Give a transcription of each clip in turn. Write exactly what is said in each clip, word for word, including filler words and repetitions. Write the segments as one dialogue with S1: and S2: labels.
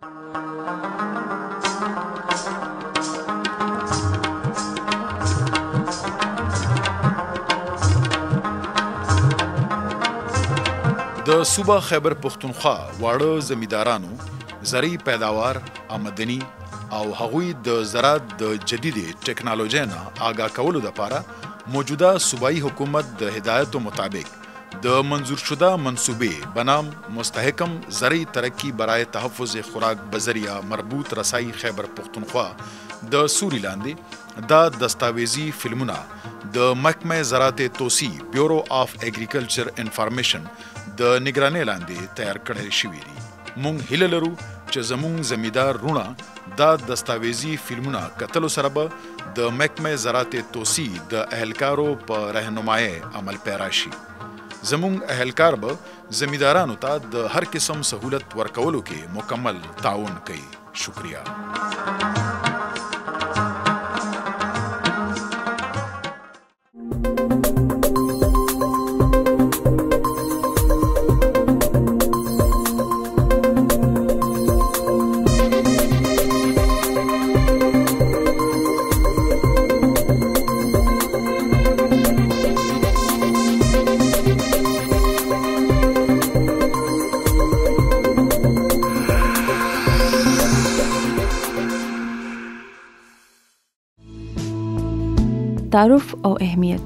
S1: د صوبه خیبر پختونخوا واړه زمیندارانو زرعي پیداوار، آمدني او هغوی د زراعت د جدیدې ټکنالوژۍ نه آګاه کولو لپاره موجوده صوبایي حکومت د هدایتو مطابق د منظور شده منصوبې بنام مستحکم زرعي ترقی برای تحفظ خوراک بذریعه مربوط رسائی خیبر پختونخوا د سوري لاندې دا دستاویزي فلمونه د محکمه زراعت توسیع بیورو آف اګریکلچر انفارمیشن د نگرانۍ لاندې تیار کړی شوي دي. مونږ هیله لرو چې زمونږ زمیندار رونه دا دستاویزي فلمونه کتلو سره به د محکمه زراعت توسیع د اهلکارو په رهنمایۍ عمل پیرا شي. زمونږ اهلکار به زمیندارانو ته د هر قسم سهولت ورکولو کې مکمل تعاون کوي. شکریہ.
S2: تعارف او اهمیت.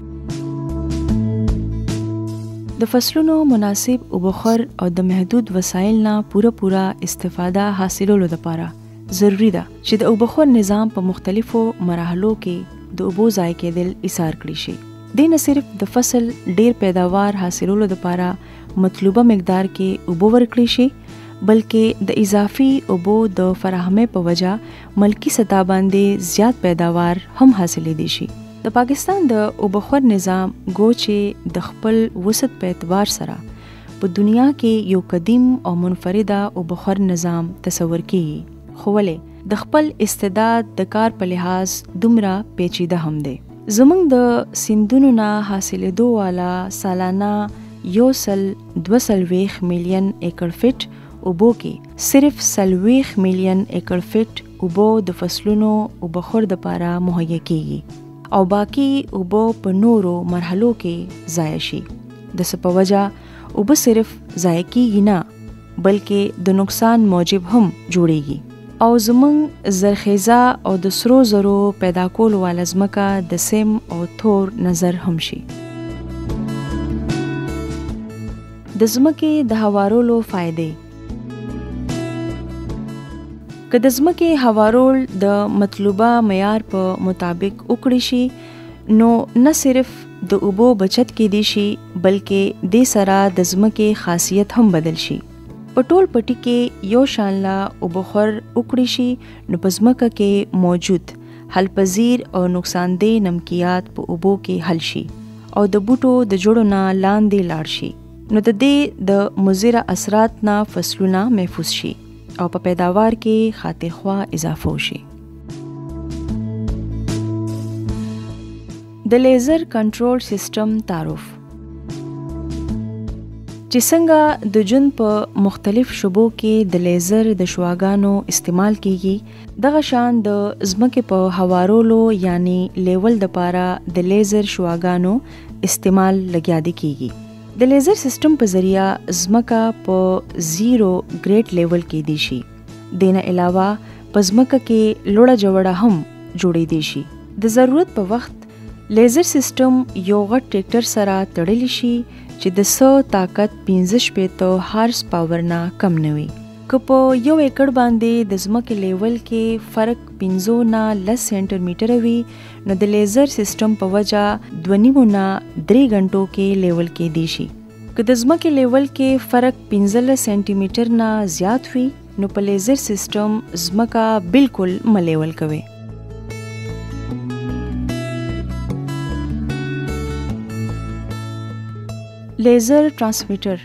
S2: د فصلونو مناسب اوبخور او د محدود وسایل نه پوره پوره استفاده حاصلولو لپاره ضروری ده چې د اوبخور نظام په مختلفو مراحلو کې د اوبو ضایع کېدل ایثار کړي شي. دې نه صرف د فصل ډیر پیداوار حاصلولو لپاره مطلوبه مقدار کې اوبو ورکړي شي، بلکې د اضافي اوبو د فراهمۍ په وجه ملکی سطح باندې زیات پیداوار هم حاصلې دي شي. د پاکستان د اوبخور نظام گو چې د خپل وسط په اعتبار سره په دنیا کې یو قدیم او منفرده اوبخور نظام تصور کیږي، خو ولې د خپل استعداد د کار په لحاظ دومره پیچیده هم دی. زمونږ د سیندونو نه حاصلېدو والا سالانه یو سل دوه څلوېښت میلیون ایکړ فټ اوبو کې صرف څلوېښت میلیون ایکړ فټ اوبو د فصلونو اوبخور دپاره مهیا کیږي او باقی اوبو په نورو مرحلو کې ضایع شي. د څه په وجه اوبه صرف ضایع کیږي نه، بلکې د نقصان موجب هم جوړیږي او زمونږ زرخیزه او د سرو زرو پیدا کولو والا ځمکه د سیم او تور نظر هم شي. د ځمکې د هوارولو فائدې. که د ځمکې هوارول د مطلوبه معیار په مطابق وکړي شي، نو نه صرف د اوبو بچت کېدی شي، بلکې دې سره د ځمکې خاصیت هم بدل شي. په ټول پټي کې یو شان لا اوبخور وکړي شي، نو په ځمکه کې موجود حل پذیر او نقصان دہ نمکیات په اوبو کې حل شي او د بوټو د جوړو نه لاندې لاړ شي، نو د دې د مضره اثرات نه فصلونه محفوظ شي او په پیداوار کې خاطرخوا اضافه وشي. د لیزر کنټرول سیستم تعارف. چې څنګه د ژوند په مختلف شعبو کې د لیزر د شعاګانو استعمال کیږي، دغه شان د ځمکې په هوارولو یعنی لیول دپاره د لیزر شعاګانو استعمال لګیا دی کیږي. د لیزر سیستم په ذریعہ ځمکه په زیرو ګریډ لیول کې دی شي. دینه علاوه په ځمکه کې لوړه جوړه هم جوړې دی شي. د ضرورت په وخت لیزر سیستم یو غټ ټریکټر سره تړلی شي چې د سو طاقت پنځه شپېته هارس پاور نه کم نه وي. که په یو ایکړ باندې د ځمکې لیول کې فرق پنځو نه لس سینټر میټره وي، نو د لیزر سیستم په وجه دوه نیمو نه درې غنټو کې لیول کېدی شي. که د ځمکې لیول کې فرق پنځلس سینټي میټر نه زیات وي، نو په لیزر سیستم ځمکه بالکل مه لیول کوي. لیزر ټرانسمیټر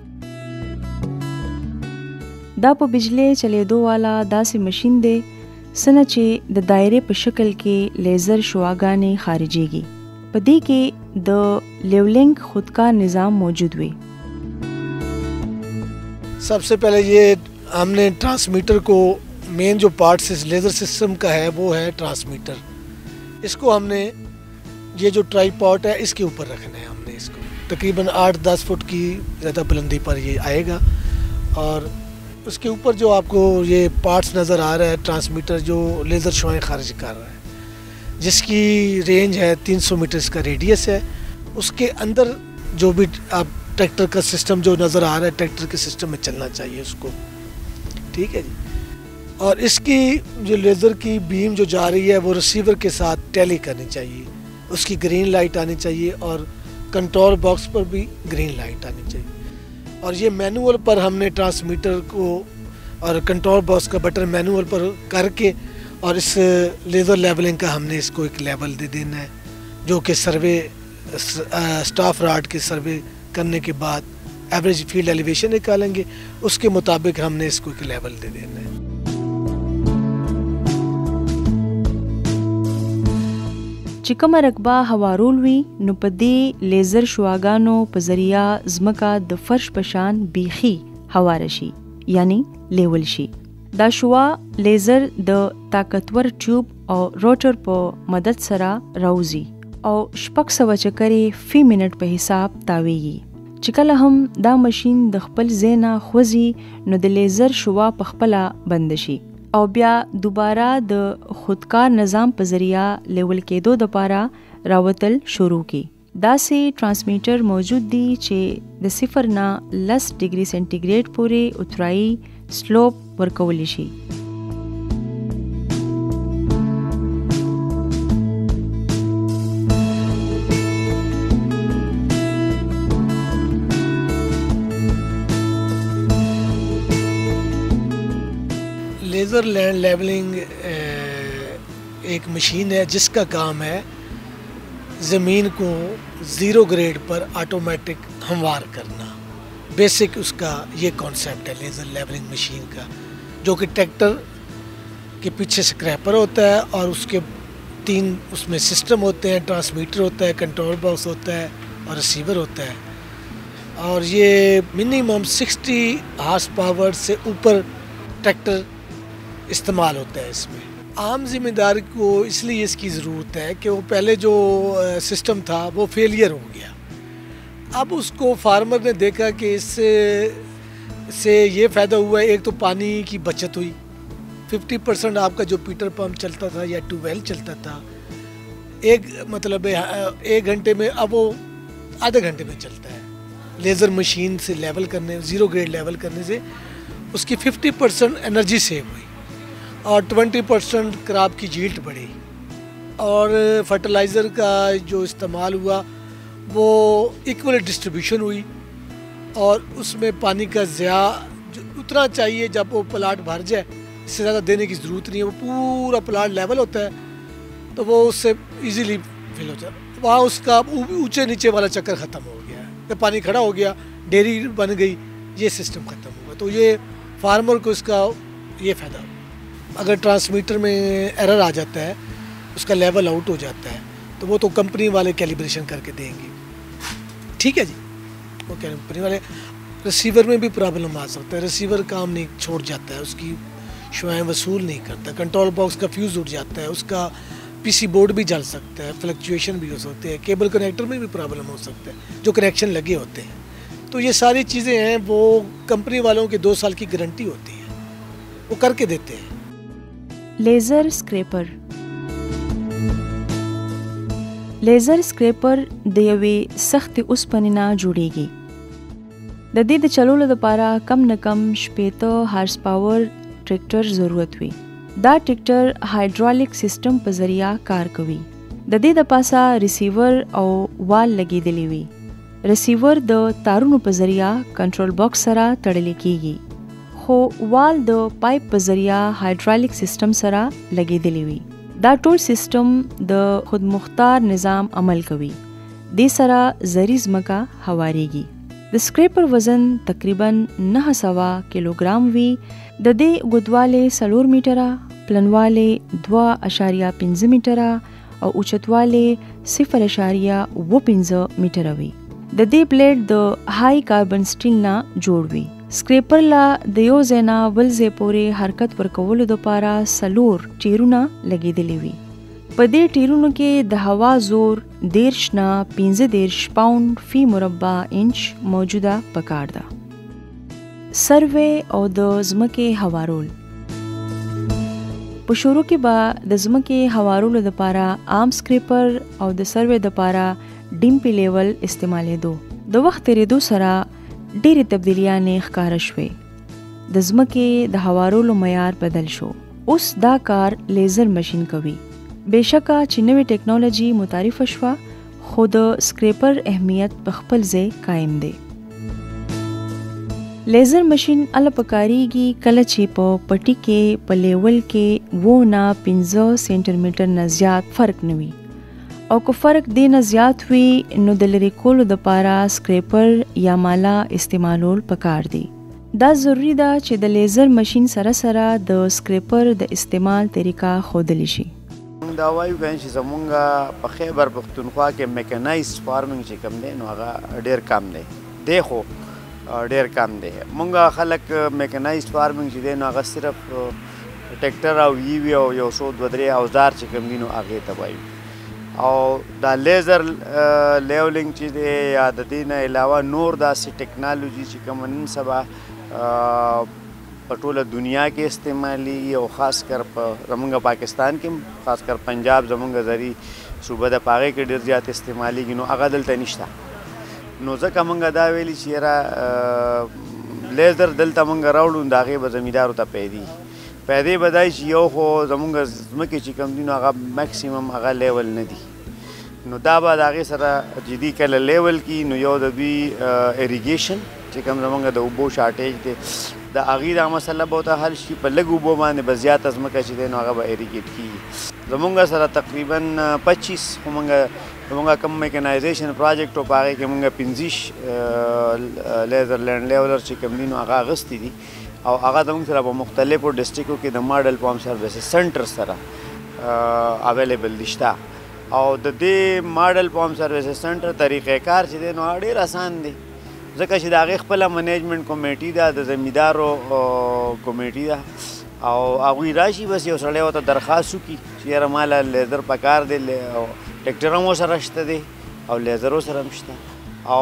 S2: دا په بجلی چلیدو والا داسې مشین دی څنګه چې د دایرې په شکل کې لیزر شعاګانې خارجيږي. په دې کې د لیولنگ خودکار نظام موجود وي.
S3: سب سے پہلے یہ ہم نے ٹرانسمیٹر کو مین جو پارٹ لیزر سسٹم کا ہے وہ ہے ٹرانسمیٹر. اس کو ہم نے یہ جو ٹرائی پاٹ ہے اس کے اوپر رکھنا ہے. ہم نے اس کو تقریباً آٹھ دس فٹ کی زیادہ بلندی پر یہ آئے گا اور اس کے اوپر جو آپ کو یہ پارٹس نظر آ رہا ہے ٹرانسمیٹر جو لیزر شعاعیں خارج کر رہا ہے جس کی رینج ہے تین سو میٹر کا ریڈیس ہے. اس کے اندر جو بھی آپ ٹریکٹر کا سسٹم جو نظر آ رہا ہے ٹریکٹر کے سسٹم میں چلنا چاہیے اس کو. ٹھیک ہے جی. اور اس کی جو لیزر کی بیم جو جا رہی ہے وہ ریسیور کے ساتھ ٹیلی کرنی چاہیے. اس کی گرین لائٹ آنی چاہیے اور کنٹرول باکس پر بھی گرین لائٹ آنی چاہیے. اور یہ مینول پر ہم نے ٹرانسمیٹر کو اور کنٹرول باکس کا بٹن مینول پر کر کے اور اس لیزر لیولنگ کا ہم نے اس کو ایک لیول دے دینا ہے جو کہ سروے اسٹاف راڈ کے سروے کرنے کے بعد ایوریج فیلڈ ایلیویشن نکالیں گے. اس کے مطابق ہم نے اس کو ایک لیول دے دینا ہے.
S2: چې کومه رقبه هوارول وي نو په دې لیزر شعاګانو په ذریعه ځمکه د فرش په شان بیخي هواره شي یعنی لیول شي. دا شعاع لیزر د طاقتور ټیوب او روټر په مدد سره راوځي او شپږ سوه چکرې فی منټ په حساب تاویږي. چې کله هم دا ماشین د خپل ځای نه خوځي نو د لیزر شعاع په خپله بند شي او بیا دوباره د خودکار نظام په ذریعہ لیول کېدو دپاره راوتل شروع کی. داسې ټرانسمیټر موجود دي چې د صفر نه لس ډیګري سینټیګریډ پورې اترایي سلوپ ورکولی شي.
S3: لیزر لینڈ لیولنگ ایک مشین ہے جس کا کام ہے زمین کو زیرو گریڈ پر آٹومیٹک ہموار کرنا. بیسک اس کا یہ کانسیپٹ ہے لیزر لیولنگ مشین کا جو کہ ٹریکٹر کے پیچھے اسکریپر ہوتا ہے اور اس کے تین اس میں سسٹم ہوتے ہیں. ٹرانسمیٹر ہوتا ہے, کنٹرول باکس ہوتا ہے اور ریسیور ہوتا ہے. اور یہ منیمم سکسٹی ہارس پاور سے اوپر ٹریکٹر استعمال ہوتا ہے. اس میں عام ذمہ دار کو اس لیے اس کی ضرورت ہے کہ وہ پہلے جو سسٹم تھا وہ فیلئر ہو گیا. اب اس کو فارمر نے دیکھا کہ اس سے سے یہ فائدہ ہوا ہے. ایک تو پانی کی بچت ہوئی. ففٹی پرسنٹ آپ کا جو پیٹر پمپ چلتا تھا یا ٹیوب ویل چلتا تھا ایک مطلب ایک گھنٹے میں اب وہ آدھے گھنٹے میں چلتا ہے. لیزر مشین سے لیول کرنے زیرو گریڈ لیول کرنے سے اس کی ففٹی پرسنٹ انرجی سیو ہوئی اور ٹوینٹی پرسنٹ کراپ کی جیلڈ بڑھی اور فرٹیلائزر کا جو استعمال ہوا وہ ایکول ڈسٹریبیوشن ہوئی اور اس میں پانی کا ضیاع جو اتنا چاہیے جب وہ پلاٹ بھر جائے اس سے زیادہ دینے کی ضرورت نہیں ہے. وہ پورا پلاٹ لیول ہوتا ہے تو وہ اس سے ایزیلی فل ہو جائے. وہاں اس کا اونچے نیچے والا چکر ختم ہو گیا ہے. پانی کھڑا ہو گیا, ڈیری بن گئی, یہ سسٹم ختم ہوا. تو یہ فارمر کو اس کا یہ فائدہ ہو. اگر ٹرانسمیٹر میں ایرر آ جاتا ہے اس کا لیول آؤٹ ہو جاتا ہے تو وہ تو کمپنی والے کیلیبریشن کر کے دیں گے. ٹھیک ہے جی. وہ کمپنی والے ریسیور میں بھی پرابلم آ سکتا ہے. ریسیور کام نہیں چھوڑ جاتا ہے, اس کی شعاعیں وصول نہیں کرتا. کنٹرول باکس کا فیوز اٹھ جاتا ہے, اس کا پی سی بورڈ بھی جل سکتا ہے, فلکچویشن بھی ہو سکتے ہیں, کیبل کنیکٹر میں بھی پرابلم ہو سکتا ہے جو کنیکشن لگے ہوتے ہیں. تو یہ ساری چیزیں ہیں وہ کمپنی والوں کی دو سال کی گارنٹی ہوتی ہے, وہ کر کے دیتے ہیں.
S2: لیزر اسکریپر لیزر اسکریپر د یوې سختې اوسپنې نه جوړیږي. د دې د چلولو دپاره کم نه کم شپېته هارس پاور ټریکټر ضرورت وي. دا ټریکټر هایدرالک سیسټم په ذریعه کار کوي. د دې د پاسه ریسیور او وال لګېدلی وي. ریسیور د تارونو په ذریعه کنټرول باکس سره تړلی کیږي خو وال د پایپ په ذریعه هایدرالک سیسټم سره لګېدلی وي. دا ټول سیسټم د خودمختار نظام عمل کوي. دې سره زری ځمکه هواریږي. د سکریپر وزن تقریبا نه سوه کیلوګرام وي. د دې اوږدوالی څلور میټره، پلنوالی دوه اشاریه پنځه میټره او اوچتوالی صفر اشاریه اوه پنځه میټره وي. د دې بلیډ د های کاربن سټیل نه جوړ وي. سکریپر لا د یو ځای نه بل ځای پورې حرکت ورکولو دپاره څلور ټیرونه لګېدلي وي. په دې ټیرونو کې د هوا زور دیرش نه پنځه دیرش پاونډ فی مربع انچ موجوده پکار ده. سروې او د ځمکې هوارول. په شروع کې به د ځمکې هوارولو دپاره عام سکریپر او د سروې دپاره ډیمپی لیول استعمالېدو. د وخت تېرېدو سره ډېرې تبدیلیانې ښکاره شوې. د ځمکې د هوارولو معیار بدل شو. اوس دا کار لیزر مشین کوي. بېشکه چې نوې ټیکنالوژي متعارفه شوه خو د سکریپر اهمیت په خپل ځای قایم دی. لیزر مشین اله پکاریږي کله چې په پټي کې په لیول کې وو نه پنځه سینټی میټر نه زیات فرق نه وي او که فرق دې نه زیات وي نو د لرې کولو دپاره سکریپر یا مالا استعمالول پکار دی. دا ضروري ده چې د لیزر مشین سره سره د سکریپر د استعمال طریقه ښودلی شي.
S4: دا وایو کنه چې زمونږ په خیبر پښتونخوا کې میکانایزډ فارمنګ چې کوم دی نو هغه ډېر کم دی. دی خو ډېر کم دی. مونږ خلک میکانایزډ فارمنګ چې دی نو هغه صرف ټریکټر او ایوي او یو څو دوه درې اوزار چې کوم دي نو هغې ته وایو. او دا لیزر لیولنګ چې دی یا د دې نه علاوه نور داسې ټیکنالوژي چې کوم نن سبا په ټوله دنیا کې استعمالېږي او خاص کر په زمونږ پاکستان کې خاص کر پنجاب زمونږ زري صوبه ده په هغې کې ډېر زیات استعمالېږي نو هغه دلته نشته. نو ځکه مونږ دا ویلي چې یاره لیزر دلته مونږ راوړو نو د هغې به زمیندارو ته پیدې پیدې به دای چې یو خو زمونږ ځمکې چې کوم دي نو هغه میکسیمم هغه لیول نه دي نو دا به د هغې سره جدي کله لیول کي نو یو د دوی اریګیشن چې کوم زمونږ د اوبو شارټیج دی د هغې دا مسله به ورته حل شي. په لږ اوبو باندې به زیاته ځمکه چې دی نو هغه به اریګیټ کېږي. زمونږ سره تقریبا پچیس خو مونږ زمونږ کوم میکانایزیشن پروجیکټ و په هغې کې مونږ پنځه لیزر لینډ لیولر چې کوم دي نو هغه اخیستي دي او هغه زموږ سره په مختلفو ډسټرکو کې د ماډل پامپ سروسز سنټر سره اویلیبل دي شته. او د دې ماډل پامپ سروسز سنټر طریقې کار چې دی نو هغه ډېر اسان دی ځکه چې د هغې خپله منیجمنټ کمیټي ده د زمیندارو کمیټي ده او هغوی راشي بس یو سړی ورته درخواست وکړي چې یاره ماله لیزر پکار دی او ټریکټر هم ورسره شته دی او لیزر ورسره هم شته او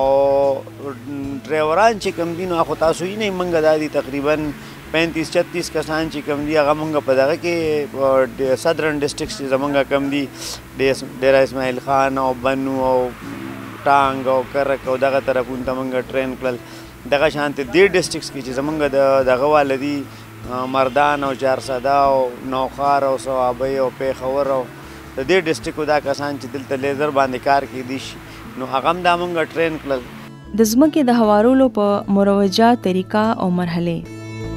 S4: ډرایوران چې کوم دي نو خو تاسو یې نه موږ دا دي تقریبا پینتیس چھتیس کسان چې کوم دي هغه موږ په دغه کې صدرن ډسټرکټس چې زموږ کوم دي ډیره اسماعیل خان او بنو او ټانګ او کرک او دغه طرفونو ته موږ ټرین کړل. دغه شانتې دې ډسټرکټس کې چې زموږ د دغه واله دي مردان او چارسده او نوخار او صوابۍ او پیښور او د دې ډسټرکټو دا کسان چې دلته لیزر باندې کار کوي شي نو هغه هم دا موږ ټرین کړل.
S2: د ځمکې د هوارولو په مروجه طریقه او مرحلې.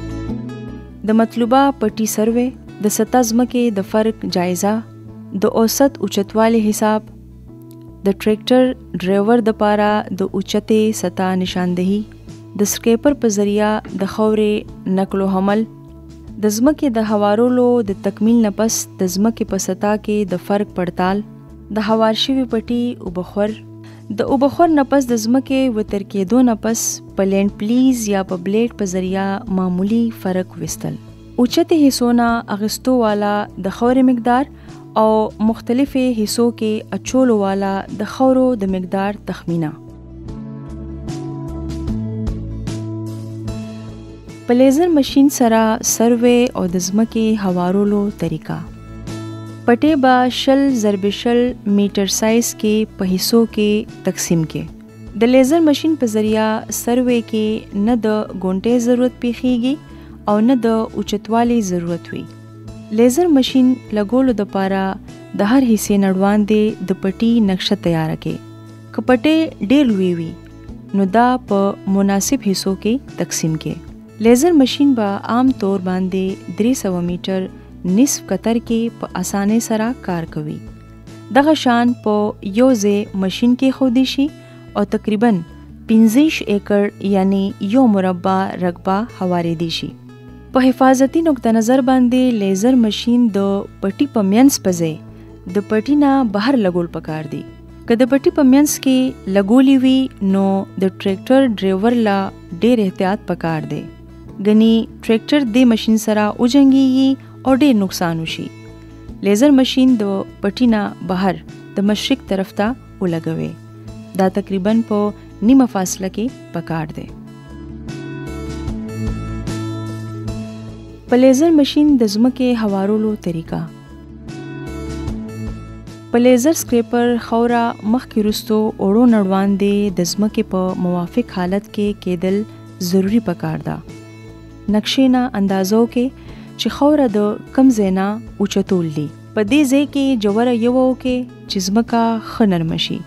S2: د مطلوبه پټي سروې، د سطح ځمکې د فرق جایزه، د اوسط اوچتوالي حساب، د ټریکټر ډرایور دپاره د اوچتې سطح نشاندهي، د سکریپر په ذریعه د خاورې نقل و حمل، د ځمکې د هوارولو د تکمیل نه پس د ځمکې په سطح کې د فرق پړتال، د هوار شوي پټي اوبخور، د اوبخور نه پس د ځمکې وتر کېدو نه پس په لینډ پلیز یا په بلیډ په ذریعه معمولی فرق وستل، اوچتې حصو نه اغستو والا د خاورې مقدار او مختلفې حصو کې اچولو والا د خاورو د مقدار تخمینه. په لیزر مشین سره سروې او د ځمکې هوارولو طریقه. پټې به شل ضرب شل میټر سایز کې په حصو کې تقسیم کې. د لیزر مشین په ذریعه سروې کې نه د ګونټې ضرورت پیښیږي او نه د اوچتوالي ضرورت وي. لیزر مشین لګولو دپاره د هر حصې نه وړاندې د پټي نقشه تیاره کړي. که پټې ډېر لوی وي نو دا په مناسب حصو کې تقسیم کړي. لیزر مشین به عام طور باندې درې سوه میټر نصف قطر کې په اسانۍ سره کار کوي. دغه شان په یو ځای مشین کې خودی شي او تقریبا پنځه ایکړ یعنی یو مربع رقبه هوارېدی شي. په حفاظتي نقطه نظر باندې لیزر مشین د پټي په منځ په ځای د پټي نه بهر لګول پکار دی. که د پټي په منځ کې لګولي وي نو د ټریکټر ډرایور لا ډېر احتیاط پکار دی، ګنې ټریکټر د ماشین سره وجنګېږي او ډېر نقصان وشي. لیزر ماشین د پټي نه بهر د مشرق طرف ته ولګوي. دا تقریباً په نیمه فاصله کې پکار دی. په لیزر ماشین د ځمکې هوارولو طریقه: په لیزر سکریپر خوره مخکې وروستو اوړو نړواندې د ځمکې په موافق حالت کې کېدل ضروري پکار ده. نقشې نه اندازو کې چې خوره د کم ځای نه اوچتول دي. په دې ځای کې جوړه یو وکړئ چې ځمکه ښه نرمه شي.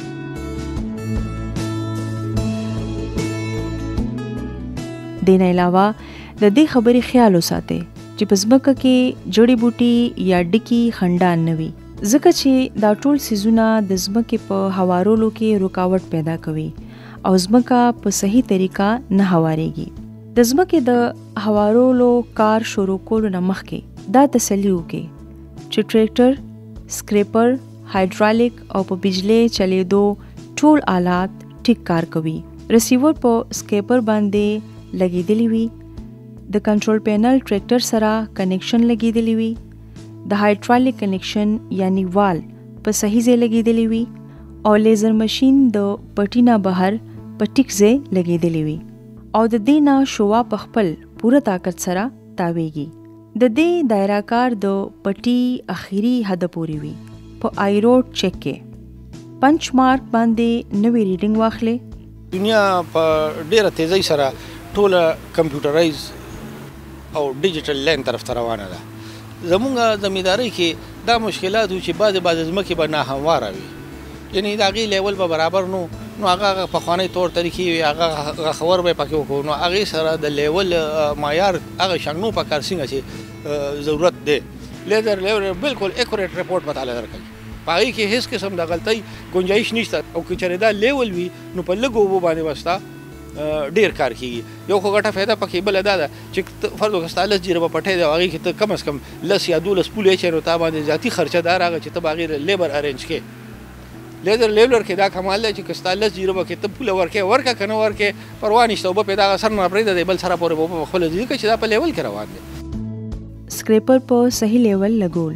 S2: دې نه علاوه د دې خبرې خیال وساتئ چې په ځمکه کې جړی بوټي یا ډکي خنډان نه وي، ځکه چې دا ټول څیزونه د ځمکې په هوارولو کې رکاوټ پیدا کوي او ځمکه په صحیح طریقه نه هوارېږي. د ځمکې د هوارولو کار شروع کولو نه مخکې دا تسلي وکړئ چې ټریکټر، سکریپر، هایدرالیک او په بجلی چلیدو ټول آلات ټیک کار کوي. رسیور په سکریپر باندې لګېدلی وي، د کنټرول پینل ټریکټر سره کنیکشن لګېدلی وي، د هایدرالیک کنیکشن یعنی وال په صحیح ځای لګېدلی وي او لیزر ماشین د پټي نه بهر په ټیک ځای لګېدلی وي او د دې نه شعاع په خپل پوره طاقت سره تاویږي. د دې دایره کار د پټي اخیری حد پورې وي. په آی روډ چیک کې پنچ مارک باندې نوې ریډینګ واخلې.
S5: دنیا په ډیره تیزی سره ټوله کمپیوټرایز او ډیجیټل لین طرف ته روانه ده. زمونږ زمیندارۍ کې دا مشکلات و چې بعضې بعضې ځمکې به ناهمواره وي، یعنې د هغې لیول به برابر نو نو هغه پخوانی طور طریقې وي، هغه غخور به یې پکې وکړو، نو هغې سره د لیول معیار هغه شنګنو پکار څنګه چې ضرورت دی. لیزر لیول بالکل ایکوریټ رپورټ به تعالی درکوي، په هغې کې هېڅ قسم د غلطۍ ګنجایش نشته او که چېرې دا لیول وي نو په لږو اوبو باندې به ستا ډیر کار کیږي. یو خو ګټه فایده پکې بله دا ده چې فرض وکړه ستا لس جریبه پټی دی او هغې کې ته کم از کم لس یا دولس پولې اچوې نو تا باندې ذاتي خرچه دا راغی چې ته به هغې لیبر ارینج کړې. لیزر لیبلر کې دا کمال دی چې که ستا لس جریبه کې ته پوله ورکې ورکړه که نه ورکې پروا نشته، اوبه پرې دغه سر نه پرېږده دی بل سره پورې به اوبه په خپله ځي ځکه چې دا په لیول کې روان دی.
S2: سکریپر په صحیح لیول لګول: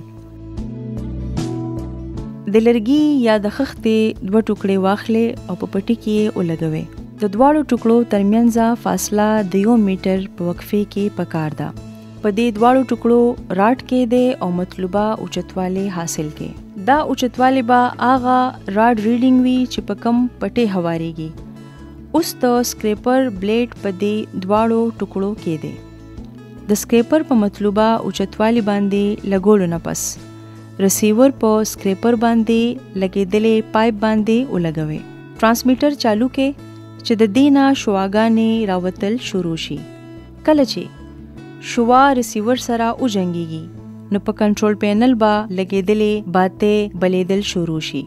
S2: د لرګي یا د خښتې دوه ټوکړې واخلې او په پټي کې ولګوئ. د دواړو ټوکړو ترمنځ فاصله د یو میټر په وقفې کې پکار ده. په دې دواړو ټوکړو راټ کېدی او مطلوبه اوچتوالی حاصل کړي. دا اوچتوالی به هغه راډ ریډینګ وي چې په کم پټې هوارېږي. اوس د سکریپر بلیډ په دې دواړو ټوکړو کې دی. د سکریپر په مطلوبه اوچتوالی باندې لګولو نه پس رسیور په سکریپر باندې لګېدلې پایپ باندې ولګوئ. ټرانسمیټر چالو کې چې د دې نه شعاګانې راوتل شروع شي. کله چې شعاع رسیور سره وجنګېږي نو په کنټرول پینل به لګېدلې باتې بلیدل شروع شي.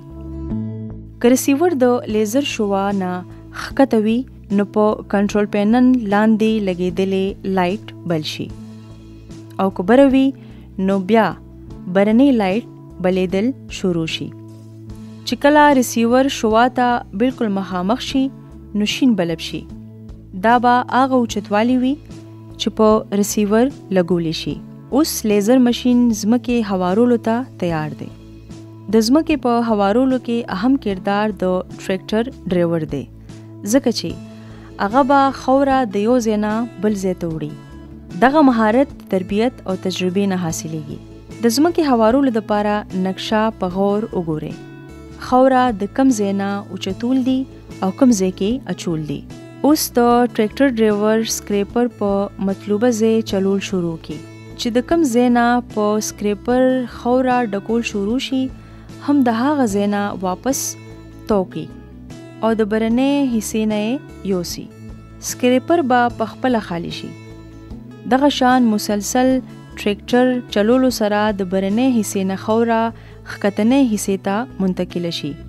S2: که رسیور د لیزر شعاع نه ښکته وي نو په کنټرول پینل لاندې لګېدلې لایټ بل شي او که بره وي نو بیا برنی لایټ بلیدل شروع شي. چې کله رسیور شعاع ته بالکل مخامخ شي نو شین بلب شي. دا به هغه اوچتوالی وي چې په رسیور لګولی شي. اوس لیزر ماشین ځمکې هوارولو ته تیار دی. د ځمکې په هوارولو کې اهم کردار د ټریکټر ډرایور دی، ځکه چې هغه به خوره د یو ځای نه بل ځای ته وړي. دغه مهارت تربیت او تجربې نه حاصلیږي. د ځمکې هوارولو دپاره نقشه په غور وګورئ. خوره د کم ځای نه اوچتول دي او کم ځای کې اچول دي. اوس د ټریکټر ډرایور سکریپر په مطلوبه ځای چلول شروع کی. چې د کم ځای نه په سکریپر خوره ډکول شروع شي هم د هغه ځای نه واپس توکي او د برنې حصې نه یوسي. سکریپر به په خپله خالی شي. دغه شان مسلسل ټریکټر چلولو سره د برنې حصې نه خوره ښکتنۍ حصې ته منتقله شي.